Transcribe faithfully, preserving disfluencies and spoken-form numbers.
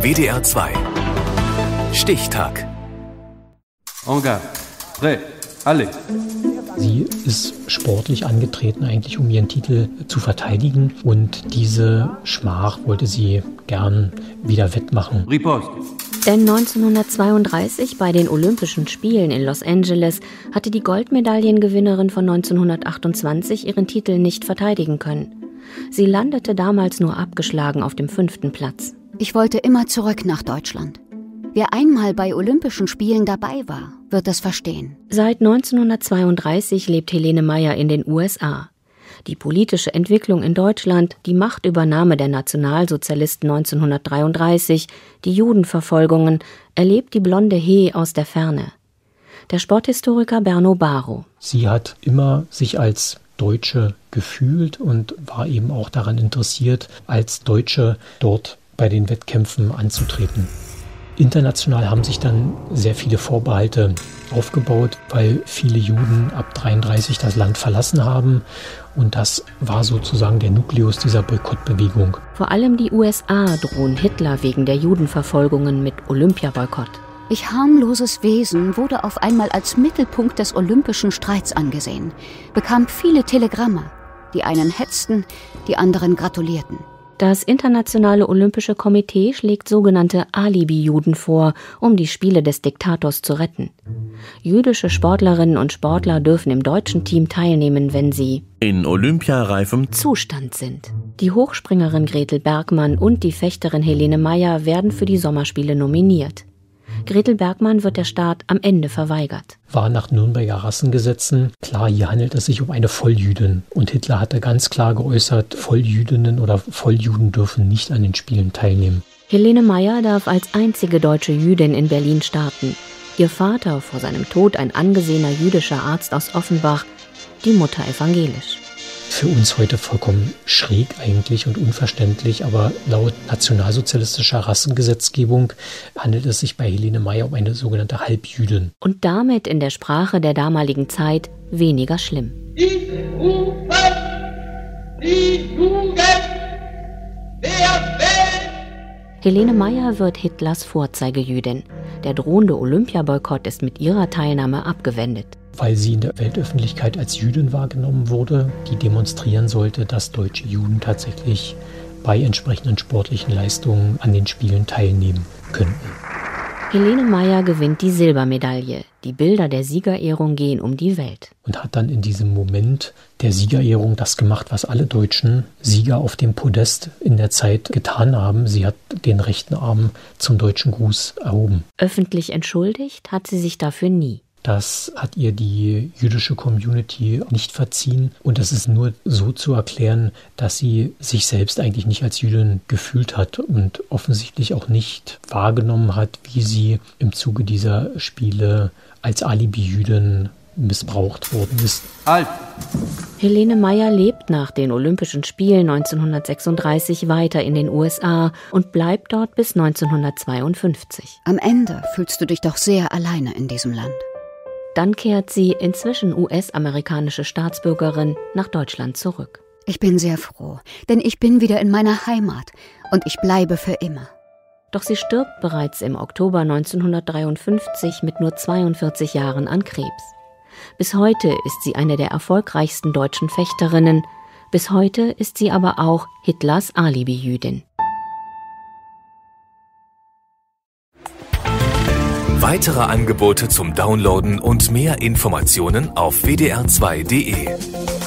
W D R zwei Stichtag. En garde. Prêt. Allez. Sie ist sportlich angetreten, eigentlich um ihren Titel zu verteidigen. Und diese Schmach wollte sie gern wieder wettmachen. Riposte. Denn neunzehnhundertzweiunddreißig bei den Olympischen Spielen in Los Angeles hatte die Goldmedaillengewinnerin von neunzehnhundertachtundzwanzig ihren Titel nicht verteidigen können. Sie landete damals nur abgeschlagen auf dem fünften Platz. Ich wollte immer zurück nach Deutschland. Wer einmal bei Olympischen Spielen dabei war, wird es verstehen. Seit neunzehnhundertzweiunddreißig lebt Helene Mayer in den U S A. Die politische Entwicklung in Deutschland, die Machtübernahme der Nationalsozialisten neunzehnhundertdreiunddreißig, die Judenverfolgungen, erlebt die blonde He aus der Ferne. Der Sporthistoriker Berno Baro. Sie hat immer sich als Deutsche gefühlt und war eben auch daran interessiert, als Deutsche dort bei den Wettkämpfen anzutreten. International haben sich dann sehr viele Vorbehalte aufgebaut, weil viele Juden ab dreiunddreißig das Land verlassen haben. Und das war sozusagen der Nukleus dieser Boykottbewegung. Vor allem die U S A drohen Hitler wegen der Judenverfolgungen mit Olympiaboykott. Ich harmloses Wesen wurde auf einmal als Mittelpunkt des olympischen Streits angesehen, bekam viele Telegramme. Die einen hetzten, die anderen gratulierten. Das Internationale Olympische Komitee schlägt sogenannte Alibi-Juden vor, um die Spiele des Diktators zu retten. Jüdische Sportlerinnen und Sportler dürfen im deutschen Team teilnehmen, wenn sie in olympiareifem Zustand sind. Die Hochspringerin Gretel Bergmann und die Fechterin Helene Mayer werden für die Sommerspiele nominiert. Gretel Bergmann wird der Start am Ende verweigert. War nach Nürnberger Rassengesetzen klar, hier handelt es sich um eine Volljüdin. Und Hitler hatte ganz klar geäußert, Volljüdinnen oder Volljuden dürfen nicht an den Spielen teilnehmen. Helene Mayer darf als einzige deutsche Jüdin in Berlin starten. Ihr Vater, vor seinem Tod ein angesehener jüdischer Arzt aus Offenbach, die Mutter evangelisch. Für uns heute vollkommen schräg eigentlich und unverständlich, aber laut nationalsozialistischer Rassengesetzgebung handelt es sich bei Helene Mayer um eine sogenannte Halbjüdin. Und damit in der Sprache der damaligen Zeit weniger schlimm. Ich rufe die Jugend der Welt! Helene Mayer wird Hitlers Vorzeigejüdin. Der drohende Olympiaboykott ist mit ihrer Teilnahme abgewendet. Weil sie in der Weltöffentlichkeit als Jüdin wahrgenommen wurde, die demonstrieren sollte, dass deutsche Juden tatsächlich bei entsprechenden sportlichen Leistungen an den Spielen teilnehmen könnten. Helene Mayer gewinnt die Silbermedaille. Die Bilder der Siegerehrung gehen um die Welt. Und hat dann in diesem Moment der Siegerehrung das gemacht, was alle deutschen Sieger auf dem Podest in der Zeit getan haben. Sie hat den rechten Arm zum deutschen Gruß erhoben. Öffentlich entschuldigt hat sie sich dafür nie. Das hat ihr die jüdische Community nicht verziehen. Und das ist nur so zu erklären, dass sie sich selbst eigentlich nicht als Jüdin gefühlt hat und offensichtlich auch nicht wahrgenommen hat, wie sie im Zuge dieser Spiele als Alibi-Jüdin missbraucht worden ist. Halt! Helene Mayer lebt nach den Olympischen Spielen neunzehnhundertsechsunddreißig weiter in den U S A und bleibt dort bis neunzehnhundertzweiundfünfzig. Am Ende fühlst du dich doch sehr alleine in diesem Land. Dann kehrt sie, inzwischen U S-amerikanische Staatsbürgerin, nach Deutschland zurück. Ich bin sehr froh, denn ich bin wieder in meiner Heimat und ich bleibe für immer. Doch sie stirbt bereits im Oktober neunzehnhundertdreiundfünfzig mit nur zweiundvierzig Jahren an Krebs. Bis heute ist sie eine der erfolgreichsten deutschen Fechterinnen. Bis heute ist sie aber auch Hitlers Alibi-Jüdin. Weitere Angebote zum Downloaden und mehr Informationen auf w d r zwei punkt d e.